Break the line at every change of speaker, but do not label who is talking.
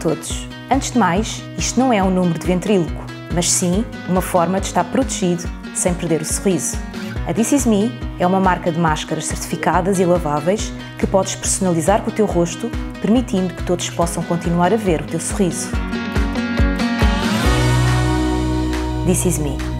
todos! Antes de mais, isto não é um número de ventríloco, mas sim uma forma de estar protegido sem perder o sorriso. A This Is Me é uma marca de máscaras certificadas e laváveis que podes personalizar com o teu rosto, permitindo que todos possam continuar a ver o teu sorriso. This Is Me.